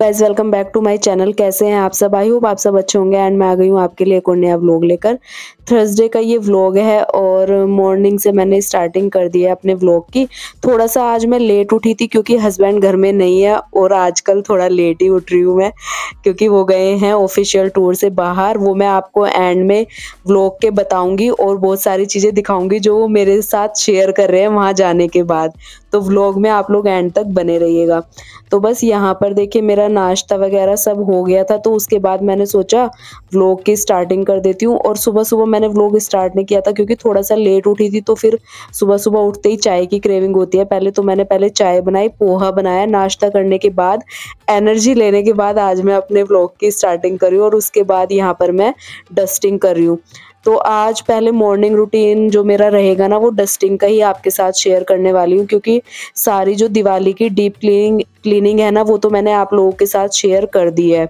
Guys welcome back to my channel. कैसे हैं आप सब? आई होप आप सब अच्छे होंगे एंड मैं आ गई हूँ आपके लिए एक और नया व्लॉग लेकर। थर्सडे का ये व्लॉग है और मॉर्निंग से मैंने स्टार्टिंग कर दी है अपने व्लॉग की। थोड़ा सा आज मैं लेट उठी थी क्योंकि हस्बैंड घर में नहीं है और आजकल थोड़ा लेट ही उठ रही हूँ मैं, क्योंकि वो गए हैं ऑफिशियल टूर से बाहर। वो मैं आपको एंड में व्लॉग के बताऊंगी और बहुत सारी चीज़ें दिखाऊंगी जो वो मेरे साथ शेयर कर रहे हैं वहाँ जाने के बाद। तो व्लॉग में आप लोग एंड तक बने रहिएगा। तो बस यहाँ पर देखिए मेरा नाश्ता वगैरह सब हो गया था, तो उसके बाद मैंने सोचा व्लॉग की स्टार्टिंग कर देती हूँ। और सुबह सुबह मैंने व्लॉग स्टार्ट नहीं किया था क्योंकि थोड़ा सा लेट उठी थी, तो फिर सुबह सुबह उठते ही चाय की क्रेविंग होती है। पहले चाय बनाई, पोहा बनाया। नाश्ता करने के बाद एनर्जी लेने के बाद आज मैं अपने व्लॉग की स्टार्टिंग कर रही हूँ और उसके बाद यहाँ पर मैं डस्टिंग कर रही हूँ। तो आज पहले मॉर्निंग रूटीन जो मेरा रहेगा ना, वो डस्टिंग का ही आपके साथ शेयर करने वाली हूँ, क्योंकि सारी जो दिवाली की डीप क्लीनिंग है ना, वो तो मैंने आप लोगों के साथ शेयर कर दी है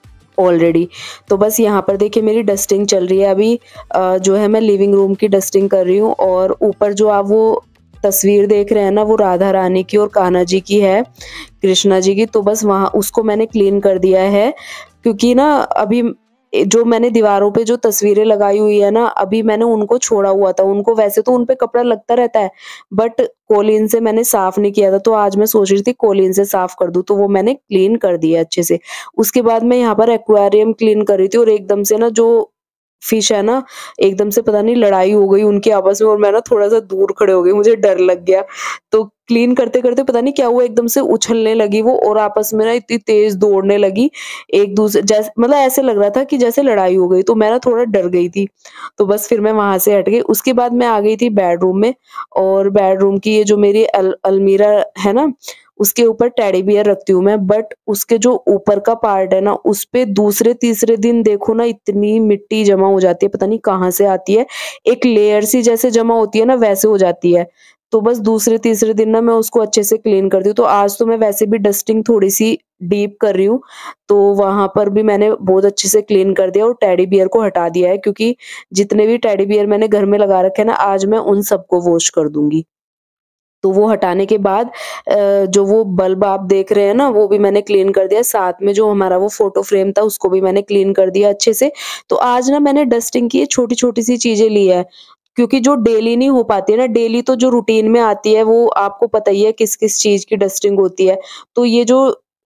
ऑलरेडी। तो बस यहाँ पर देखिए मेरी डस्टिंग चल रही है अभी। जो है मैं लिविंग रूम की डस्टिंग कर रही हूँ और ऊपर जो आप वो तस्वीर देख रहे हैं ना, वो राधा रानी की और कान्हा जी की है, कृष्णा जी की। तो बस वहाँ उसको मैंने क्लीन कर दिया है, क्योंकि ना अभी जो मैंने दीवारों पे जो तस्वीरें लगाई हुई है ना, अभी मैंने उनको छोड़ा हुआ था। उनको वैसे तो उन पे कपड़ा लगता रहता है, बट कोलिन से मैंने साफ नहीं किया था, तो आज मैं सोच रही थी कोलिन से साफ कर दूं, तो वो मैंने क्लीन कर दिया अच्छे से। उसके बाद मैं यहाँ पर एक्वेरियम क्लीन कर रही थी और एकदम से ना जो फिश है ना, एकदम से पता नहीं लड़ाई हो गई उनकी आपस में और मैं ना थोड़ा सा दूर खड़े हो गई, मुझे डर लग गया। तो क्लीन करते करते पता नहीं क्या हुआ, एकदम से उछलने लगी वो और आपस में ना इतनी तेज दौड़ने लगी एक दूसरे, जैसे मतलब ऐसे लग रहा था कि जैसे लड़ाई हो गई। तो मैं ना थोड़ा डर गई थी, तो बस फिर मैं वहां से हट गई। उसके बाद मैं आ गई थी बेडरूम में, और बेडरूम की ये जो मेरी अलमीरा है ना, उसके ऊपर टेडी बियर रखती हूँ मैं। बट उसके जो ऊपर का पार्ट है ना, उस पे दूसरे तीसरे दिन देखो ना इतनी मिट्टी जमा हो जाती है, पता नहीं कहाँ से आती है। एक लेयर सी जैसे जमा होती है ना, वैसे हो जाती है। तो बस दूसरे तीसरे दिन ना मैं उसको अच्छे से क्लीन करती हूँ। तो आज तो मैं वैसे भी डस्टिंग थोड़ी सी डीप कर रही हूँ, तो वहां पर भी मैंने बहुत अच्छे से क्लीन कर दिया और टेडी बियर को हटा दिया है, क्योंकि जितने भी टेडी बियर मैंने घर में लगा रखे हैं ना, आज मैं उन सबको वॉश कर दूंगी। तो वो हटाने के बाद जो वो बल्ब आप देख रहे हैं ना, वो भी मैंने क्लीन कर दिया। साथ में जो हमारा वो फोटो फ्रेम था, उसको भी मैंने क्लीन कर दिया अच्छे से। तो आज ना मैंने डस्टिंग की छोटी-छोटी सी चीज़ें ली है, क्योंकि जो डेली नहीं हो पाती है ना, डेली तो जो रूटीन में आती है वो आपको पता ही है किस-किस चीज़ की डस्टिंग होती है। तो ये जो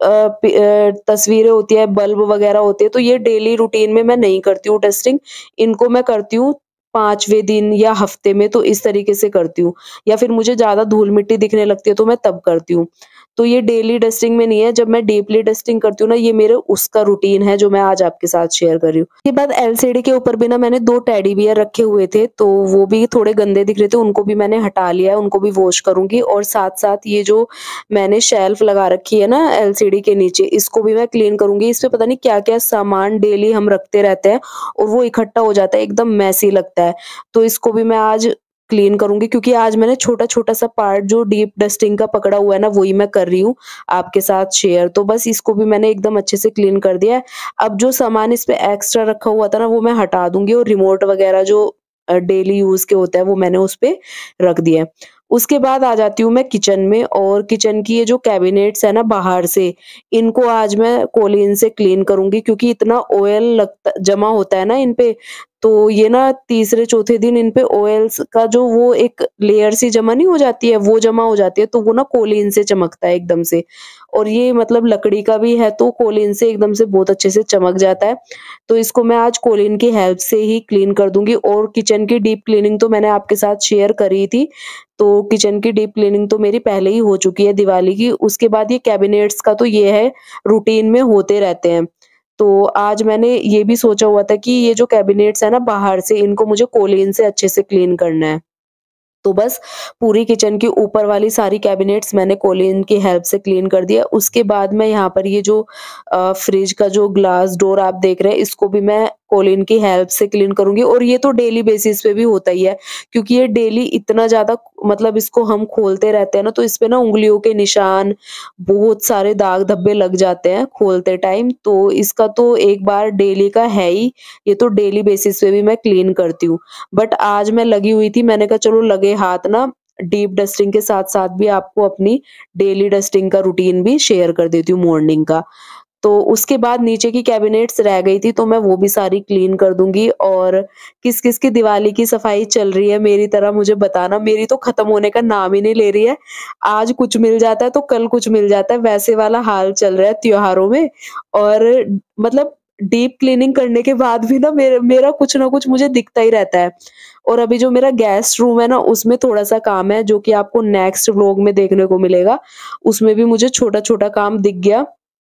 तस्वीरें होती है, बल्ब वगैरह होते हैं, तो ये डेली रूटीन में मैं नहीं करती हूँ डस्टिंग। इनको मैं करती हूँ 5वें दिन या हफ्ते में, तो इस तरीके से करती हूँ। या फिर मुझे ज़्यादा धूल-मिट्टी दिखने लगती है तो मैं तब करती हूँ। तो ये डेली डस्टिंग में नहीं है, जब मैं डीपली डस्टिंग करती हूँ ना, ये मेरे उसका रूटीन है जो मैं आज आपके साथ शेयर कर रही हूँ। उसके बाद एलसीडी के ऊपर भी ना मैंने 2 टेडी बियर रखे हुए थे, तो वो भी थोड़े गंदे दिख रहे थे, उनको भी मैंने हटा लिया है, उनको भी वॉश करूँगी। और साथ-साथ ये जो मैंने शेल्फ लगा रखी है ना एलसीडी के नीचे, इसको भी मैं क्लीन करूँगी। इस पे पता नहीं क्या-क्या सामान डेली हम रखते रहते हैं और वो इकट्ठा हो जाता है, एकदम मेसी लगता है। तो इसको भी मैं आज क्लीन करूँगी, क्योंकि आज मैंने छोटा-छोटा सा पार्ट जो डीप डस्टिंग का पकड़ा हुआ है ना, वही मैं कर रही हूँ आपके साथ शेयर। तो बस इसको भी मैंने एकदम अच्छे से क्लीन कर दिया है। अब जो सामान इस पे एक्स्ट्रा रखा हुआ था ना, वो मैं हटा दूँगी और रिमोट वगैरह जो डेली यूज़ के होता है, वो मैंने उस पे रख दिया है। उसके बाद आ जाती हूँ मैं किचन में, और किचन की ये जो कैबिनेट्स है ना बाहर से, इनको आज मैं कोलीन से क्लीन करूँगी, क्योंकि इतना ऑयल लगता जमा होता है ना इन पे। तो ये ना तीसरे चौथे दिन इन पे ऑयल्स का जो वो एक लेयर सी जमा नहीं हो जाती है, वो जमा हो जाती है, तो वो ना कोलीन से चमकता है एकदम से। और ये मतलब लकड़ी का भी है, तो कोलीन से एकदम से बहुत अच्छे से चमक जाता है। तो इसको मैं आज कोलीन की हेल्प से ही क्लीन कर दूँगी। और किचन की डीप क्लीनिंग तो मैंने आपके साथ शेयर करी थी। तो किचन की डीप क्लीनिंग तो मेरी पहले ही हो चुकी है दिवाली की। उसके बाद ये कैबिनेट्स का तो ये है, रूटीन में होते रहते हैं। तो आज मैंने ये भी सोचा हुआ था कि ये जो कैबिनेट्स है ना बाहर से, इनको मुझे कोलीन से अच्छे से क्लीन करना है। तो बस पूरी किचन की ऊपर वाली सारी कैबिनेट्स मैंने कोलिन की हेल्प से क्लीन कर दिया। उसके बाद मैं यहाँ पर ये जो फ्रिज का जो ग्लास डोर आप देख रहे हैं, इसको भी मैं कोलिन की हेल्प से क्लीन करूँगी। और ये तो डेली बेसिस पे भी होता ही है, क्योंकि ये डेली इतना ज़्यादा मतलब इसको हम खोलते रहते हैं ना, तो इसपे ना उँगलियों के निशान, बहुत सारे दाग धब्बे लग जाते हैं खोलते टाइम। तो इसका तो एक बार डेली का है ही, ये तो डेली बेसिस पे भी मैं क्लीन करती हूँ। बट आज मैं लगी हुई थी, मैंने कहा चलो लगे हाथ ना डीप डस्टिंग के साथ-साथ भी आपको अपनी डेली डस्टिंग का रूटीन भी शेयर कर देती हूँ मॉर्निंग का। तो उसके बाद नीचे की कैबिनेट्स रह गई थी, तो मैं वो भी सारी क्लीन कर दूँगी। और किस-किस की दिवाली की सफाई चल रही है मेरी तरह मुझे बताना, मेरी तो खत्म होने का नाम ही नहीं ले रही है। आज कुछ मिल जाता है तो कल कुछ मिल जाता है, वैसे वाला हाल चल रहा है त्योहारों में। और मतलब डीप क्लीनिंग करने के बाद भी ना मेरा मेरा कुछ ना कुछ मुझे दिखता ही रहता है। और अभी जो मेरा गेस्ट रूम है ना, उसमें थोड़ा-सा काम है जो कि आपको नेक्स्ट व्लॉग में देखने को मिलेगा। उसमें भी मुझे छोटा-छोटा काम दिख गया।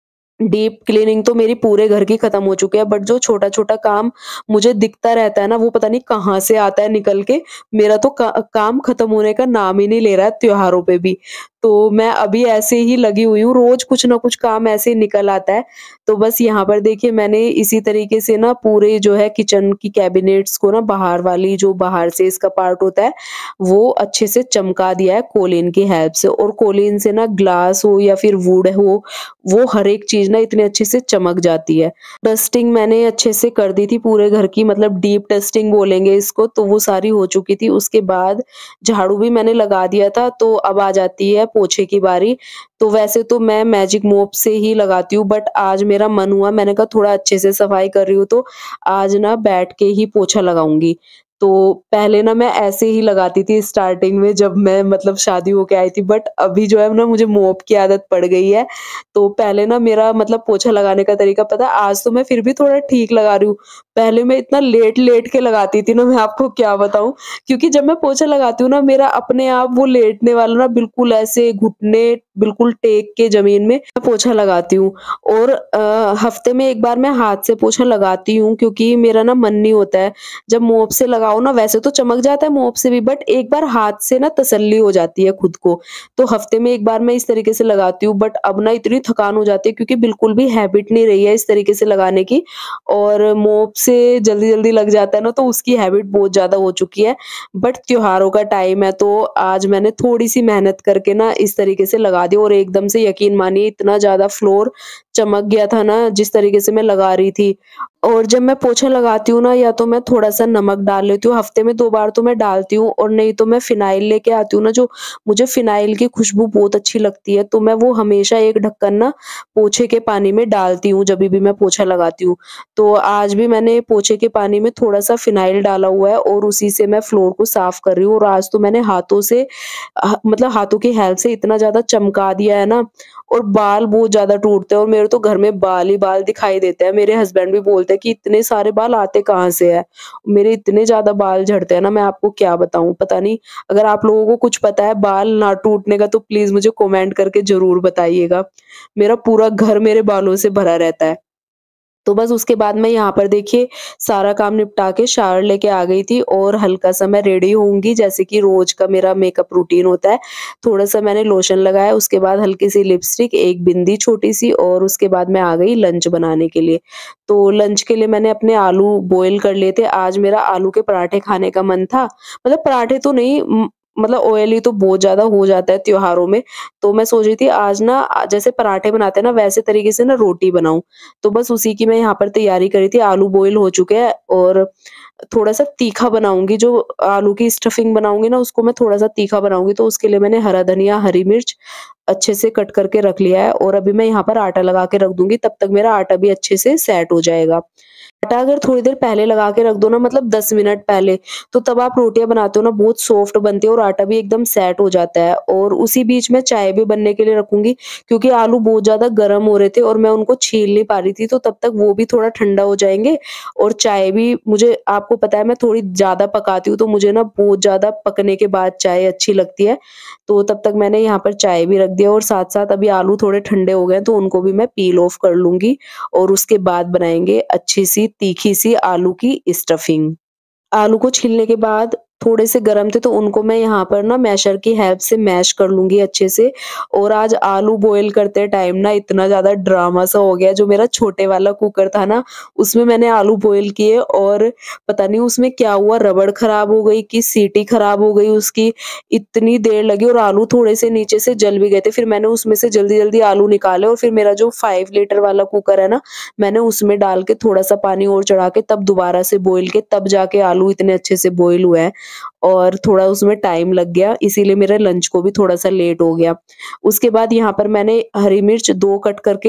डीप क्लीनिंग तो मेरी पूरे घर की खत्म हो चुकी है, बट जो छोटा-छोटा काम मुझे दिखता रहता है ना, वो पता नहीं कहाँ से आता है निकल के। मेरा तो काम खत्म होने का नाम ही नहीं ले रहा है त्योहारों पे भी। तो मैं अभी ऐसे ही लगी हुई हूँ, रोज़ कुछ ना कुछ काम ऐसे ही निकल आता है। तो बस यहाँ पर देखिए मैंने इसी तरीके से ना पूरे जो है किचन की कैबिनेट्स को ना, बाहर वाली जो बाहर से इसका पार्ट होता है, वो अच्छे से चमका दिया है कोलिन की हेल्प से। और कोलिन से ना ग्लास हो या फिर वुड हो, वो हर एक चीज़ ना इतने अच्छे से चमक जाती है। डस्टिंग मैंने अच्छे से कर दी थी पूरे घर की, मतलब डीप डस्टिंग बोलेंगे इसको, तो वो सारी हो चुकी थी। उसके बाद झाड़ू भी मैंने लगा दिया था, तो अब आ जाती है पोछे की बारी। तो वैसे तो मैं मैजिक मोप से ही लगाती हूँ, बट आज मेरा मन हुआ, मैंने कहा थोड़ा अच्छे से सफाई कर रही हूँ तो आज ना बैठ के ही पोछा लगाऊँगी। तो पहले ना मैं ऐसे ही लगाती थी स्टार्टिंग में, जब मैं मतलब शादी होके आई थी, बट अभी जो है ना मुझे मोप की आदत पड़ गई है। तो पहले ना मेरा मतलब पोछा लगाने का तरीका पता है, आज तो मैं फिर भी थोड़ा ठीक लगा रही हूँ। पहले मैं इतना लेट-लेट के लगाती थी ना, मैं आपको क्या बताऊँ। क्योंकि जब मैं पोछा लगाती हूँ ना, मेरा अपने आप वो लेटने वाला ना बिल्कुल ऐसे घुटने बिल्कुल टेक के ज़मीन में मैं पोछा लगाती हूँ। और हफ्ते में 1 बार मैं हाथ से पोछा लगाती हूँ, क्योंकि मेरा ना मन नहीं होता है। जब मोप से लगाओ ना, वैसे तो चमक जाता है मोप से भी, बट एक बार हाथ से ना तसल्ली हो जाती है खुद को। तो हफ्ते में 1 बार मैं इस तरीके से लगाती हूँ, बट अब ना इतनी थकान हो जाती है, क्योंकि बिल्कुल भी हैबिट नहीं रही है इस तरीके से लगाने की। और मोप से जल्दी-जल्दी लग जाता है ना, तो उसकी हैबिट बहुत ज़्यादा हो चुकी है। बट त्योहारों का टाइम है, तो आज मैंने थोड़ी-सी मेहनत करके ना इस तरीके से लगा दिया, और एकदम से यकीन मानिए इतना ज़्यादा फ्लोर चमक गया था ना, जिस तरीके से मैं लगा रही थी। और जब मैं पोछा लगाती हूँ ना, या तो मैं थोड़ा-सा नमक डाल लेती हूँ, हफ्ते में 2 बार तो मैं डालती हूँ, और नहीं तो मैं फिनाइल लेके आती हूँ ना, जो मुझे फिनाइल की खुशबू बहुत अच्छी लगती है, तो मैं वो हमेशा एक ढक्कन ना पोछे के पानी में डालती हूँ जभी भी मैं पोछा लगाती हूँ। तो आज भी मैंने पोछे के पानी में थोड़ा-सा फिनाइल डाला हुआ है, और उसी से मैं फ्लोर को साफ कर रही हूँ। और आज तो मैंने हाथों से मतलब हाथों की हेल्प से इतना ज़्यादा चमका दिया है ना। और बाल बहुत ज़्यादा टूटते हैं, और मेरे तो घर में बाल ही बाल दिखाई देते हैं। मेरे हस्बैंड भी बोलते हैं कि इतने सारे बाल आते कहाँ से हैं? मेरे इतने ज़्यादा बाल झड़ते हैं ना, मैं आपको क्या बताऊँ? पता नहीं, अगर आप लोगों को कुछ पता है बाल ना टूटने का, तो प्लीज़ मुझे कमेंट करके ज़रूर बताइएगा। मेरा पूरा घर मेरे बालों से भरा रहता है। तो बस उसके बाद मैं यहाँ पर देखिए सारा काम निपटा के शावर लेके आ गई थी, और हल्का-सा मैं रेडी होऊँगी, जैसे कि रोज़ का मेरा मेकअप रूटीन होता है। थोड़ा-सा मैंने लोशन लगाया, उसके बाद हल्की-सी लिपस्टिक, एक बिंदी छोटी-सी, और उसके बाद मैं आ गई लंच बनाने के लिए। तो लंच के लिए मैंने अपने आलू बॉयल कर लिए थे। आज मेरा आलू के पराठे खाने का मन था। मतलब पराठे तो नहीं, मतलब ऑयली तो बहुत ज़्यादा हो जाता है त्योहारों में। तो मैं सोच रही थी आज ना जैसे पराठे बनाते हैं ना, वैसे तरीके से ना रोटी बनाऊँ। तो बस उसी की मैं यहाँ पर तैयारी कर रही थी। आलू बॉयल हो चुके हैं, और थोड़ा-सा तीखा बनाऊँगी, जो आलू की स्टफिंग बनाऊँगी ना, उसको मैं थोड़ा-सा तीखा बनाऊँगी। तो उसके लिए मैंने हरा धनिया, हरी मिर्च अच्छे से कट करके रख लिया है, और अभी मैं यहाँ पर आटा लगा के रख दूँगी, तब तक मेरा आटा भी अच्छे से सेट हो जाएगा। आटा अगर थोड़ी देर पहले लगा के रख दो ना, मतलब 10 मिनट पहले, तो तब आप रोटियाँ बनाते हो ना, बहुत सॉफ्ट बनती है, और आटा भी एकदम सेट हो जाता है। और उसी बीच में चाय भी बनने के लिए रखूँगी, क्योंकि आलू बहुत ज़्यादा गर्म हो रहे थे, और मैं उनको छील नहीं पा रही थी, तो तब तक वो भी थोड़ा ठंडा हो जाएँगे। और चाय भी मुझे, आपको पता है मैं थोड़ी ज़्यादा पकाती हूँ, तो मुझे ना बहुत ज़्यादा पकने के बाद चाय अच्छी लगती है। तो तब तक मैंने यहाँ पर चाय भी रख दिया, और साथ-साथ अभी आलू थोड़े ठंडे हो गए हैं, तो उनको भी मैं पील ऑफ कर लूँगी, और उसके बाद बनाएँगे अच्छी-सी तीखी-सी आलू की स्टफिंग। आलू को छीलने के बाद थोड़े से गरम थे, तो उनको मैं यहाँ पर ना मैशर की हेल्प से मैश कर लूँगी अच्छे से। और आज आलू बॉयल करते टाइम ना इतना ज़्यादा ड्रामा सा हो गया, जो मेरा छोटे वाला कुकर था ना, उसमें मैंने आलू बॉयल किए, और पता नहीं उसमें क्या हुआ, रबड़ खराब हो गई कि सीटी खराब हो गई उसकी, इतनी देर लगी, और आलू थोड़े से नीचे से जल भी गए थे। फिर मैंने उसमें से जल्दी-जल्दी आलू निकाले, और फिर मेरा जो 5 लीटर वाला कुकर है ना, मैंने उसमें डाल के थोड़ा-सा पानी और चढ़ा के तब दोबारा से बॉयल किए, तब जाके आलू इतने अच्छे से बॉयल हुए हैं। और थोड़ा उसमें टाइम लग गया, इसीलिए मेरे लंच को भी थोड़ा-सा लेट हो गया। उसके बाद यहाँ पर मैंने हरी मिर्च 2 कट करके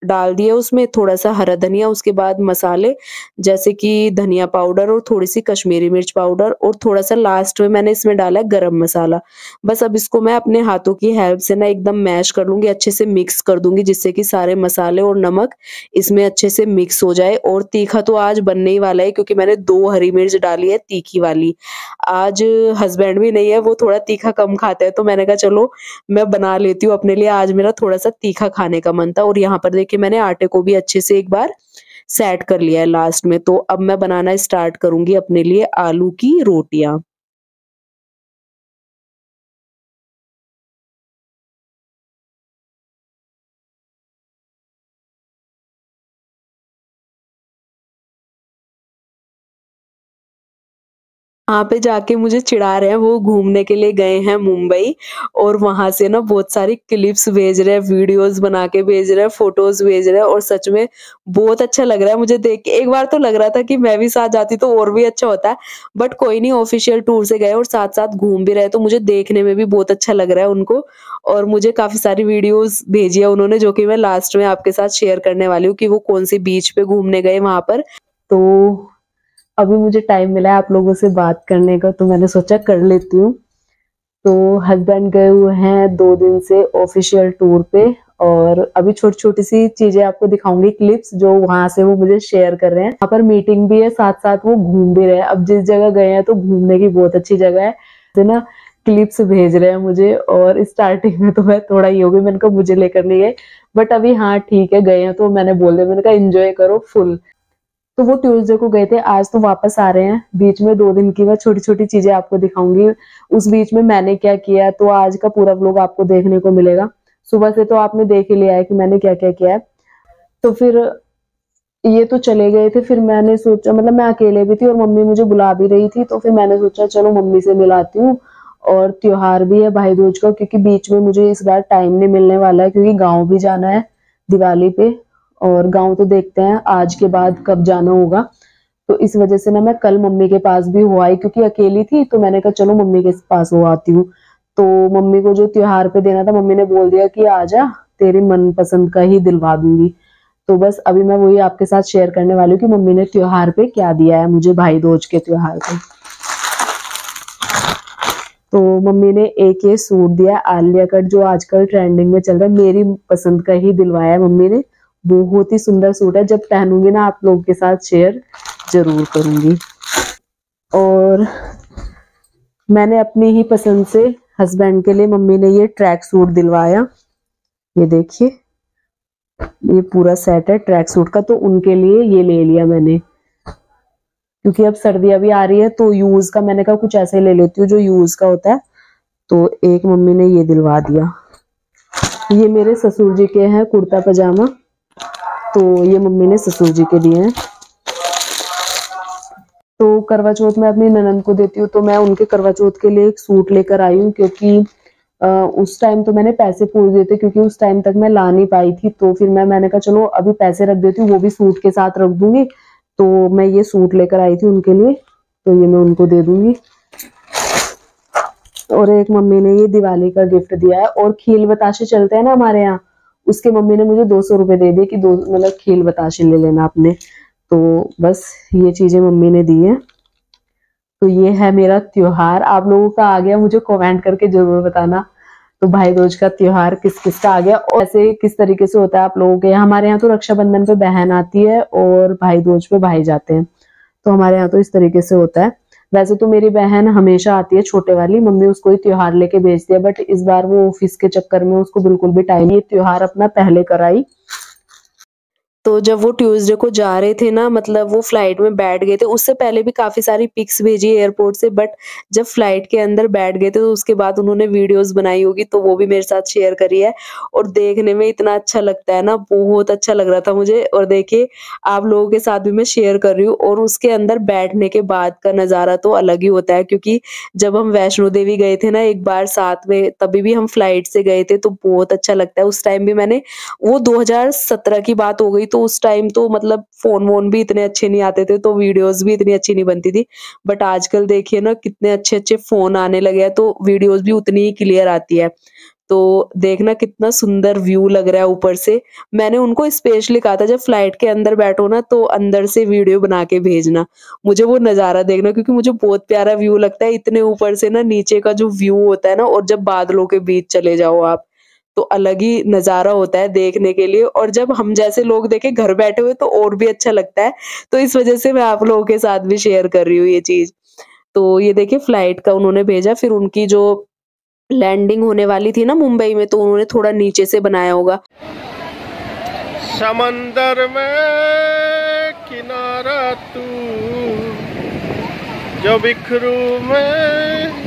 डाल दिया उसमें, थोड़ा सा हरा धनिया, उसके बाद मसाले जैसे कि धनिया पाउडर और थोड़ी सी कश्मीरी मिर्च पाउडर, और थोड़ा सा लास्ट में मैंने इसमें डाला है गरम मसाला। बस अब इसको मैं अपने हाथों की हेल्प से ना एकदम मैश कर लूंगी, अच्छे से मिक्स कर दूंगी, जिससे कि सारे मसाले और नमक इसमें अच्छे से मिक्स हो जाए। और तीखा तो आज बनने ही वाला है, क्योंकि मैंने 2 हरी मिर्च डाली है तीखी वाली। आज हस्बैंड भी नहीं है, वो थोड़ा तीखा कम खाते हैं, तो मैंने कहा चलो मैं बना लेती हूँ अपने लिए, आज मेरा थोड़ा-सा तीखा खाने का मन था। और यहाँ पर देखिए मैंने आटे को भी अच्छे से एक बार सेट कर लिया है लास्ट में, तो अब मैं बनाना स्टार्ट करूँगी अपने लिए आलू की रोटियाँ। वहाँ पे जाके मुझे चिढ़ा रहे हैं, वो घूमने के लिए गए हैं मुंबई, और वहाँ से ना बहुत सारी क्लिप्स भेज रहे हैं, वीडियोज़ बना के भेज रहे हैं, फ़ोटोज़ भेज रहे हैं, और सच में बहुत अच्छा लग रहा है मुझे देख के। एक बार तो लग रहा था कि मैं भी साथ जाती तो और भी अच्छा होता, बट कोई नहीं, ऑफ़िशियल टूर से गए और साथ-साथ घूम भी रहे, तो मुझे देखने में भी बहुत अच्छा लग रहा है उनको। और मुझे काफ़ी सारी वीडियोज़ भेजी है उन्होंने, जो कि मैं लास्ट में आपके साथ शेयर करने वाली हूँ कि वो कौन-सी बीच पे घूमने गए वहाँ पर। तो अभी मुझे टाइम मिला है आप लोगों से बात करने का, तो मैंने सोचा कर लेती हूँ। तो हस्बैंड गए हुए हैं 2 दिन से ऑफिशियल टूर पे, और अभी छोटी-छोटी सी चीजें आपको दिखाऊंगी, क्लिप्स जो वहां से वो मुझे शेयर कर रहे हैं। यहाँ पर मीटिंग भी है, साथ-साथ वो घूम भी रहे हैं। अब जिस जगह गए हैं तो घूमने की बहुत अच्छी जगह है, तो ना क्लिप्स भेज रहे हैं मुझे। और स्टार्टिंग में तो मैं थोड़ा ये हो गई, मैंने कहा मुझे लेकर नहीं गए, बट अभी हाँ ठीक है गए हैं, तो मैंने बोल दिया, मैंने कहा एंजॉय करो फुल। तो वो ट्यूसडे को गए थे, आज तो वापस आ रहे हैं। बीच में 2 दिन की मैं छोटी-छोटी चीज़ें आपको दिखाऊँगी। उस बीच में मैंने क्या किया, तो आज का पूरा व्लॉग आपको देखने को मिलेगा। सुबह से तो आपने देख ही लिया है कि मैंने क्या-क्या किया है। तो फिर ये तो चले गए थे, फिर मैंने सोचा, मतलब मैं अकेले भी थी और मम्मी मुझे बुला भी रही थी, तो फिर मैंने सोचा चलो मम्मी से मिलाती हूँ। और त्योहार भी है भाई दूज का, क्योंकि बीच में मुझे इस बार टाइम नहीं मिलने वाला है, क्योंकि गाँव भी जाना है दिवाली पे। और गाँव तो देखते हैं आज के बाद कब जाना होगा। तो इस वजह से ना मैं कल मम्मी के पास भी हो आई, क्योंकि अकेली थी, तो मैंने कहा चलो मम्मी के पास हो आती हूँ। तो मम्मी को जो त्योहार पे देना था, मम्मी ने बोल दिया कि आजा, तेरी मनपसंद का ही दिलवा दूंगी। तो बस अभी मैं वही आपके साथ शेयर करने वाली हूँ कि मम्मी ने त्योहार पे क्या दिया है मुझे, भाई दूज के त्योहार पे। तो मम्मी ने एक ये सूट दिया आलिया कट, जो आजकल ट्रेंडिंग में चल रहा है, मेरी पसंद का ही दिलवाया है मम्मी ने। बहुत ही सुंदर सूट है, जब पहनूंगी ना आप लोगों के साथ शेयर जरूर करूंगी। और मैंने अपनी ही पसंद से हस्बैंड के लिए मम्मी ने ये ट्रैक सूट दिलवाया। ये देखिए, ये पूरा सेट है ट्रैक सूट का, तो उनके लिए ये ले लिया मैंने, क्योंकि अब सर्दियां भी आ रही है, तो यूज का मैंने कहा कुछ ऐसे ले लेती हूँ जो यूज का होता है। तो एक मम्मी ने ये दिलवा दिया। ये मेरे ससुर जी के हैं कुर्ता पजामा, तो ये मम्मी ने ससुर जी के दिए हैं। तो करवा चौथ में अपनी ननद को देती हूँ, तो मैं उनके करवा चौथ के लिए एक सूट लेकर आई हूँ, क्योंकि उस टाइम तो मैंने पैसे पूछ दिए थे, क्योंकि उस टाइम तक मैं ला नहीं पाई थी। तो फिर मैंने कहा चलो अभी पैसे रख देती हूँ, वो भी सूट के साथ रख दूंगी। तो मैं ये सूट लेकर आई थी उनके लिए, तो ये मैं उनको दे दूंगी। और एक मम्मी ने ये दिवाली का गिफ्ट दिया है, और खील बताशे चलते हैं ना हमारे यहाँ, उसके मम्मी ने मुझे 200 रुपए दे दिए कि दो मतलब खील बताशे ले लेना अपने। तो बस ये चीजें मम्मी ने दी है। तो ये है मेरा त्योहार। आप लोगों का आ गया, मुझे कमेंट करके जरूर बताना। तो भाई दूज का त्योहार किस किस का आ गया, और ऐसे किस तरीके से होता है आप लोगों के यहाँ। हमारे यहाँ तो रक्षाबंधन पे बहन आती है और भाई दूज पे भाई जाते हैं, तो हमारे यहाँ तो इस तरीके से होता है। वैसे तो मेरी बहन हमेशा आती है छोटे वाली, मम्मी उसको ही त्योहार लेके भेजती है, बट इस बार वो ऑफिस के चक्कर में उसको बिल्कुल भी टाइम, ये त्योहार अपना पहले कराई। तो जब वो ट्यूसडे को जा रहे थे ना, मतलब वो फ्लाइट में बैठ गए थे, उससे पहले भी काफ़ी सारी पिक्स भेजी एयरपोर्ट से, बट जब फ्लाइट के अंदर बैठ गए थे तो उसके बाद उन्होंने वीडियोस बनाई होगी, तो वो भी मेरे साथ शेयर करी है। और देखने में इतना अच्छा लगता है ना, बहुत अच्छा लग रहा था मुझे। और देखिए आप लोगों के साथ भी मैं शेयर कर रही हूँ, और उसके अंदर बैठने के बाद का नज़ारा तो अलग ही होता है, क्योंकि जब हम वैष्णो देवी गए थे ना एक बार साथ में, तभी भी हम फ्लाइट से गए थे, तो बहुत अच्छा लगता है। उस टाइम भी मैंने, वो 2017 की बात हो गई, तो उस टाइम तो मतलब फ़ोन वोन भी इतने अच्छे नहीं आते थे, तो वीडियोज़ भी इतनी अच्छी नहीं बनती थी। बट आजकल देखिए ना कितने अच्छे-अच्छे फ़ोन आने लगे हैं, तो वीडियोज़ भी उतनी ही क्लियर आती है। तो देखना कितना सुंदर व्यू लग रहा है ऊपर से। मैंने उनको स्पेशली कहा था जब फ्लाइट के अंदर बैठो ना तो अंदर से वीडियो बना के भेजना, मुझे वो नज़ारा देखना, क्योंकि मुझे बहुत प्यारा व्यू लगता है इतने ऊपर से ना नीचे का जो व्यू होता है ना, और जब बादलों के बीच चले जाओ आप, तो अलग ही नज़ारा होता है देखने के लिए। और जब हम जैसे लोग देखें घर बैठे हुए तो और भी अच्छा लगता है। तो इस वज़ह से मैं आप लोगों के साथ भी शेयर कर रही हूँ ये चीज़। तो ये देखिए फ्लाइट का उन्होंने भेजा, फिर उनकी जो लैंडिंग होने वाली थी ना मुंबई में, तो उन्होंने थोड़ा नीचे से बनाया होगा। समंदर में किनारा तू, जो बिखरू में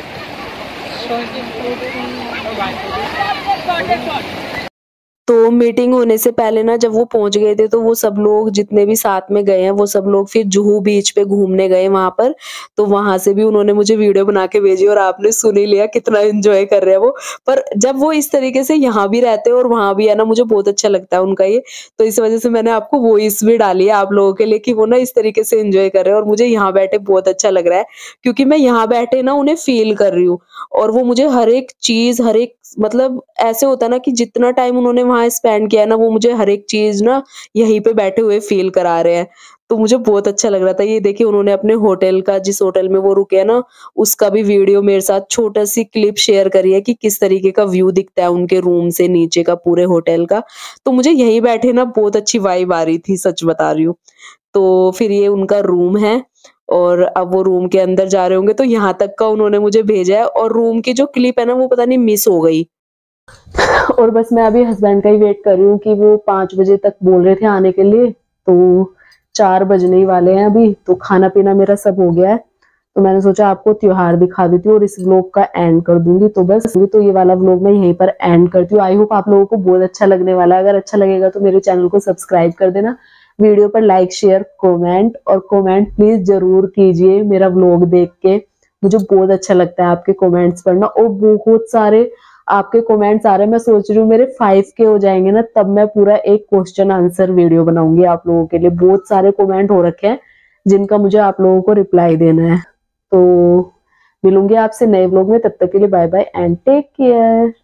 तो मीटिंग होने से पहले ना जब वो पहुंच गए थे तो वो सब लोग जितने भी साथ में गए हैं वो सब लोग फिर जुहू बीच पे घूमने गए वहां पर। तो वहां से भी उन्होंने मुझे वीडियो बना के भेजी और आपने सुन ही लिया कितना एंजॉय कर रहे हैं वो। पर जब वो इस तरीके से यहाँ भी रहते हैं और वहां भी है ना, मुझे बहुत अच्छा लगता है उनका ये। तो इस वजह से मैंने आपको वॉइस भी डाली है आप लोगों के लिए कि वो ना इस तरीके से एंजॉय कर रहे हैं, और मुझे यहाँ बैठे बहुत अच्छा लग रहा है क्योंकि मैं यहाँ बैठे ना उन्हें फील कर रही हूँ। और वो मुझे हर एक चीज, हर एक मतलब ऐसे होता है ना कि जितना टाइम उन्होंने वहाँ स्पेंड किया है ना, वो मुझे हर एक चीज़ ना यहीं पे बैठे हुए फ़ील करा रहे हैं। तो मुझे बहुत अच्छा लग रहा था। ये देखिए उन्होंने अपने होटल का, जिस होटल में वो रुके हैं ना, उसका भी वीडियो मेरे साथ छोटा-सी क्लिप शेयर करी है कि किस तरीके का व्यू दिखता है उनके रूम से नीचे का पूरे होटल का। तो मुझे यहीं बैठे ना बहुत अच्छी वाइब आ रही थी, सच बता रही हूँ। तो फिर ये उनका रूम है और अब वो रूम के अंदर जा रहे होंगे, तो यहाँ तक का उन्होंने मुझे भेजा है। और रूम की जो क्लिप है ना वो पता नहीं मिस हो गई। और बस मैं अभी हस्बैंड का ही वेट कर रही हूँ कि वो 5 बजे तक बोल रहे थे आने के लिए, तो 4 बजने ही वाले हैं अभी। तो खाना पीना मेरा सब हो गया है, तो मैंने सोचा आपको त्योहार दिखा देती हूँ और इस व्लॉग का एंड कर दूंगी। तो बस तो ये वाला व्लॉग मैं यहीं पर एंड करती हूँ। आई होप आप लोगों को बहुत अच्छा लगने वाला है। अगर अच्छा लगेगा तो मेरे चैनल को सब्सक्राइब कर देना, वीडियो पर लाइक शेयर कमेंट, और कमेंट प्लीज जरूर कीजिए मेरा व्लॉग देख के। मुझे बहुत अच्छा लगता है आपके कमेंट्स पढ़ना, और बहुत सारे आपके कमेंट्स आ रहे हैं। मैं सोच रही हूँ मेरे 5K हो जाएंगे ना, तब मैं पूरा एक क्वेश्चन आंसर वीडियो बनाऊंगी आप लोगों के लिए। बहुत सारे कमेंट हो रखे हैं जिनका मुझे आप लोगों को रिप्लाई देना है। तो मिलूंगी आपसे नए व्लॉग में, तब तक के लिए bye bye and take care.